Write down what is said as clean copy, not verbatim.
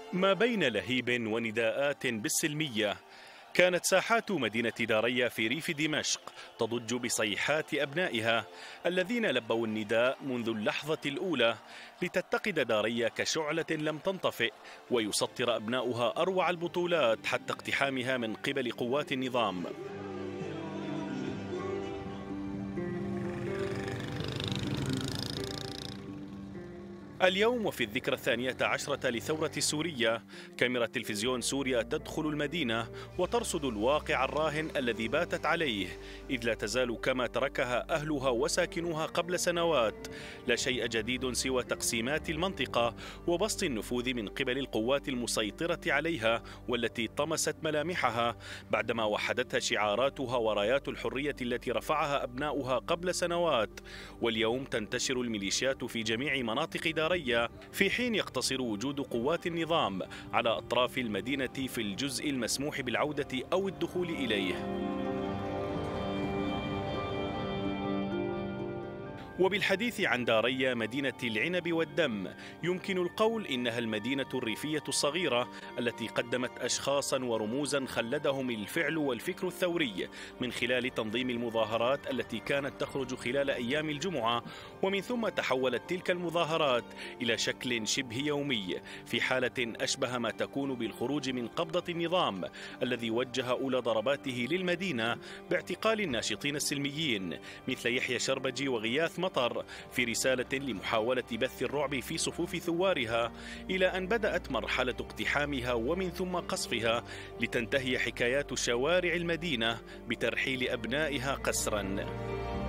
ما بين لهيب ونداءات بالسلمية، كانت ساحات مدينة داريا في ريف دمشق تضج بصيحات أبنائها الذين لبوا النداء منذ اللحظة الأولى لتتقد داريا كشعلة لم تنطفئ ويسطر أبناؤها أروع البطولات حتى اقتحامها من قبل قوات النظام. اليوم وفي الذكرى 12 لثورة سوريا، كاميرا تلفزيون سوريا تدخل المدينة وترصد الواقع الراهن الذي باتت عليه، إذ لا تزال كما تركها أهلها وساكنوها قبل سنوات، لا شيء جديد سوى تقسيمات المنطقة وبسط النفوذ من قبل القوات المسيطرة عليها والتي طمست ملامحها بعدما وحدتها شعاراتها ورايات الحرية التي رفعها أبناؤها قبل سنوات. واليوم تنتشر الميليشيات في جميع مناطق داريا، في حين يقتصر وجود قوات النظام على أطراف المدينة في الجزء المسموح بالعودة أو الدخول إليه. وبالحديث عن داريا مدينة العنب والدم، يمكن القول إنها المدينة الريفية الصغيرة التي قدمت أشخاصا ورموزا خلدهم الفعل والفكر الثوري من خلال تنظيم المظاهرات التي كانت تخرج خلال أيام الجمعة، ومن ثم تحولت تلك المظاهرات إلى شكل شبه يومي في حالة أشبه ما تكون بالخروج من قبضة النظام الذي وجه أولى ضرباته للمدينة باعتقال الناشطين السلميين مثل يحيى شربجي وغياث مطر في رسالة لمحاولة بث الرعب في صفوف ثوارها، إلى أن بدأت مرحلة اقتحامها ومن ثم قصفها لتنتهي حكايات شوارع المدينة بترحيل أبنائها قسرا.